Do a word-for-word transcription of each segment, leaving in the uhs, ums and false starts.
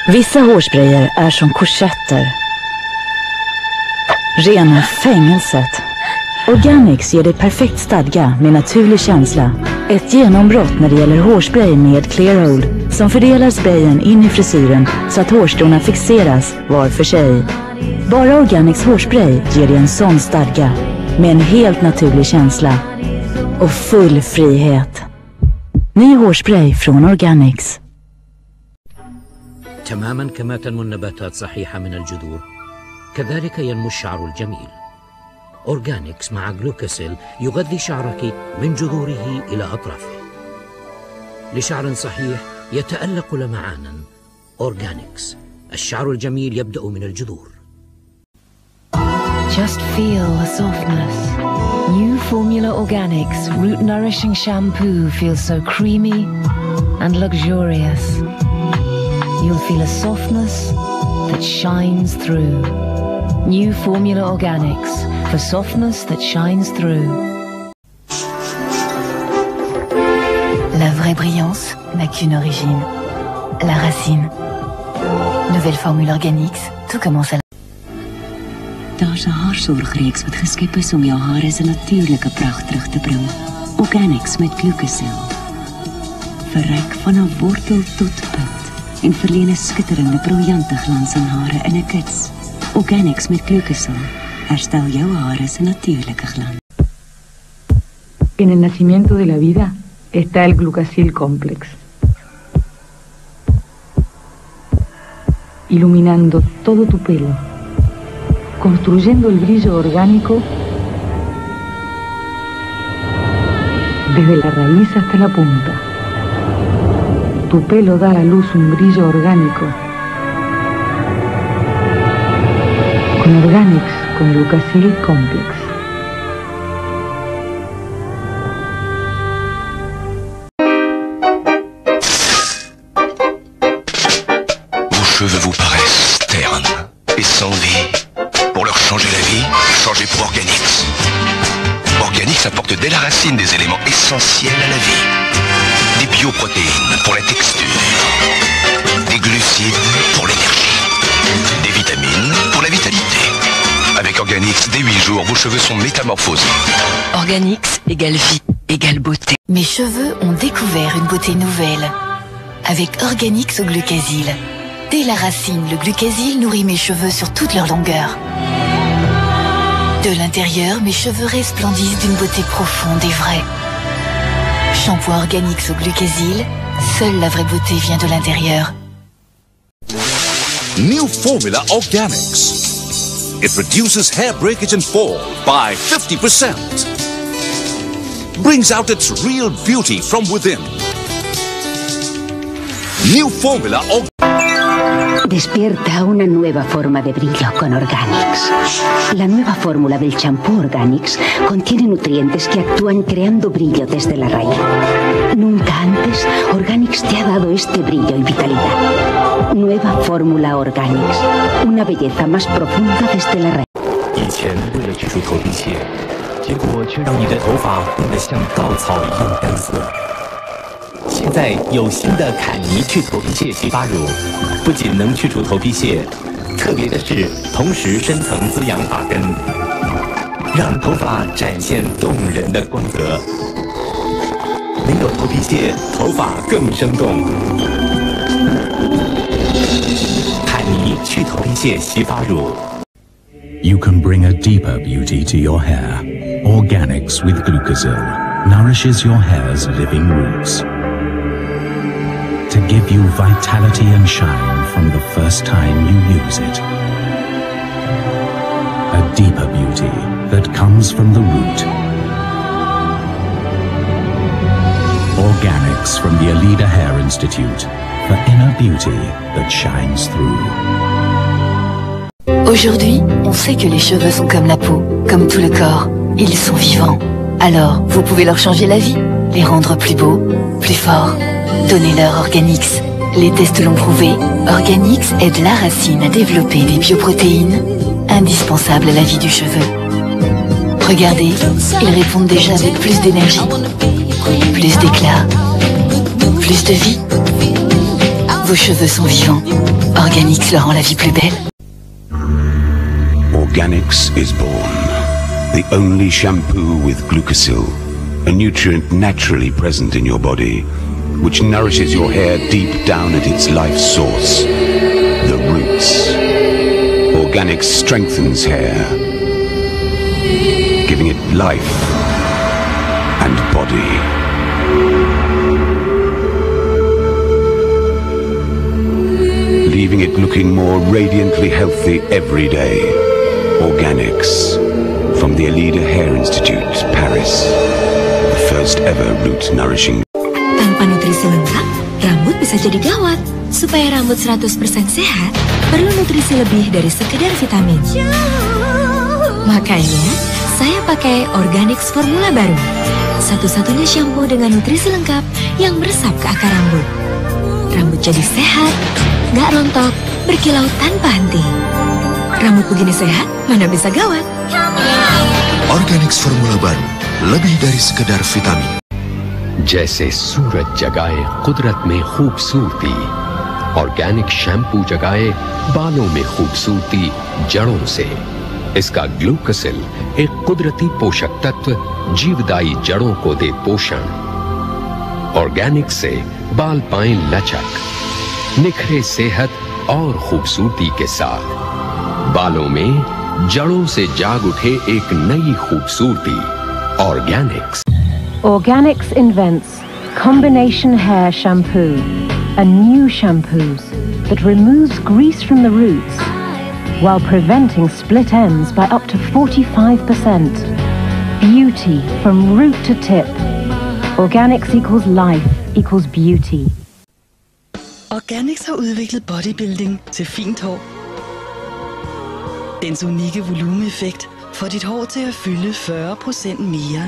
Vissa hårsprayer är som korsetter. Rena fängelset. Organics ger dig perfekt stadga med naturlig känsla. Ett genombrott när det gäller hårspray med Clear Hold som fördelar sprayen in i frisyren så att hårstråna fixeras var för sig. Bara Organics hårspray ger dig en sån stadga med en helt naturlig känsla och full frihet. Ny hårspray från Organics. تماما كما تنمو النباتات صحيحة من الجذور كذلك ينمو الشعر الجميل. أورجانيكس مع جلوكاسيل يغذي شعرك من جذوره إلى أطرافه لشعر صحيح يتألق لمعانا. أورجانيكس، الشعر الجميل يبدأ من الجذور. Just feel the softness. New Formula Organics root nourishing shampoo feels so creamy and luxurious. You'll feel a softness that shines through. New Formula Organics for softness that shines through. La vraie brillance n'a qu'une origine, la racine. Nouvelle formule Organics, tout commence à la... Daar's 'n haarsorgreeks wat geskep is om jou hare se natuurlike pragt terug te bring. Organics met Glucosil. Verryk van 'n wortel tot punt en verleen 'n skitterende, briljante glans aan hare in 'n kits. Organics met Glucosil herstel jou hare se natuurlike glans. En el nacimiento de la vida está el Glucosil Complex, iluminando todo tu pelo, construyendo el brillo orgánico desde la raíz hasta la punta. Tu pelo da a la luz un brillo orgánico. Con Organics, con Glucosil Complex. Vos cheveux vous paraissent ternes et sans vie. Pour leur changer la vie, changez pour Organics. Organics apporte dès la racine des éléments essentiels à la vie. Des bioprotéines pour la texture, des glucides pour l'énergie, des vitamines pour la vitalité. Avec Organics, dès huit jours, vos cheveux sont métamorphosés. Organics égale vie, égale beauté. Mes cheveux ont découvert une beauté nouvelle. Avec Organics au glucasil. Dès la racine, le glucasil nourrit mes cheveux sur toute leur longueur. De l'intérieur, mes cheveux resplendissent d'une beauté profonde et vraie. Shampoing Organics au glucasil, seule la vraie beauté vient de l'intérieur. New Formula Organics. It reduces hair breakage and fall by fifty percent. Brings out its real beauty from within. New Formula Organics. Despierta una nueva forma de brillo con Organics. La nueva fórmula del champú Organics contiene nutrientes que actúan creando brillo desde la raíz. Nunca antes Organics te ha dado este brillo y vitalidad. Nueva fórmula Organics. Una belleza más profunda desde la raíz. 以前为了去除头皮屑，结果却让你的头发变得像稻草一样干涩。现在有新的坎尼去头皮屑洗发乳，不仅能去除头皮屑，特别的是同时深层滋养发根，让头发展现动人的光泽。没有头皮屑，头发更生动。坎尼去头皮屑洗发乳。 You can bring a deeper beauty to your hair. Organics with Glucosil nourishes your hair's living roots to give you vitality and shine from the first time you use it. A deeper beauty that comes from the root. Organics from the Alida Hair Institute for inner beauty that shines through. Aujourd'hui, on sait que les cheveux sont comme la peau, comme tout le corps. Ils sont vivants. Alors, vous pouvez leur changer la vie, les rendre plus beaux, plus forts. Donnez-leur Organics. Les tests l'ont prouvé, Organics aide la racine à développer des bioprotéines indispensables à la vie du cheveu. Regardez, ils répondent déjà avec plus d'énergie, plus d'éclat, plus de vie. Vos cheveux sont vivants. Organix leur rend la vie plus belle. Organix is born. The only shampoo with Glucosil, a nutrient naturally present in your body, which nourishes your hair deep down at its life source, the roots. Organix strengthens hair, giving it life and body. Leaving it looking more radiantly healthy every day. Organix, from the Alida Hair Institute, Paris. The first ever root nourishing. Tanpa nutrisi lengkap, rambut bisa jadi gawat. Supaya rambut seratus persen sehat, perlu nutrisi lebih dari sekedar vitamin. Makanya, saya pakai Organix formula baru. Satu-satunya shampoo dengan nutrisi lengkap yang meresap ke akar rambut. Rambut jadi sehat, nggak rontok, berkilau tanpa henti. Rambut begini sehat, mana bisa gawat? Organix formula baru, lebih dari sekedar vitamin. जैसे सूरज जगाए कुदरत में खूबसूरती, organic shampoo जगाए बालों में खूबसूरती जड़ों से। इसका ग्लूकोसिल एक कुदरती पोषक तत्व जीवदायी जड़ों को दे पोषण। ऑर्गेनिक से बाल पाएं लचक, निखरे सेहत और खूबसूरती के साथ। बालों में जड़ों से जाग उठे एक नई खूबसूरती। Organix. Organix invents Combination Hair Shampoo, a new shampoo that removes grease from the roots while preventing split ends by up to forty-five percent. Beauty from root to tip. Organix equals life equals beauty. Organix har udviklet bodybuilding til fint hår. Dens unikke volumeeffekt får dit hår til at fylde fyrre procent mere.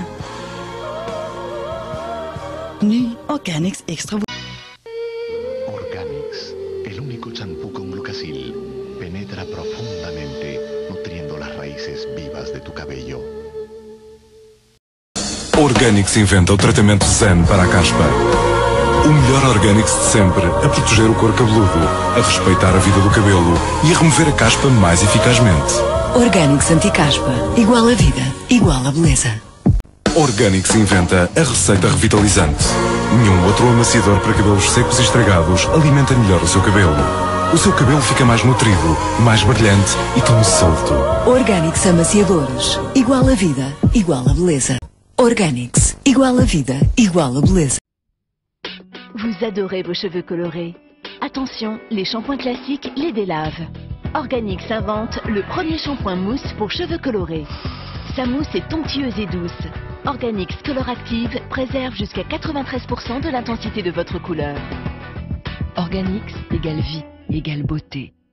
Ny Organix Extra. Organix, el único champú con Glucosil, penetra profundamente, nutriendo las raíces vivas de tu cabello. Organix inventa o tratamento Zen para a caspa. O melhor Organix de sempre a proteger o couro cabeludo, a respeitar a vida do cabelo e a remover a caspa mais eficazmente. Organix anti-caspa, igual a vida, igual a beleza. Organix inventa a receita revitalizante. Nenhum outro amaciador para cabelos secos e estragados alimenta melhor o seu cabelo. O seu cabelo fica mais nutrido, mais brilhante e tão solto. Organix amaciadores, igual a vida, igual a beleza. Organix, igual a vida, igual a beleza. Vous adorez vos cheveux colorés. Attention, les shampoings classiques les délavent. Organix invente le premier shampoing mousse pour cheveux colorés. Sa mousse est onctueuse et douce. Organix Color Active préserve jusqu'à quatre-vingt-treize pour cent de l'intensité de votre couleur. Organix égale vie, égale beauté.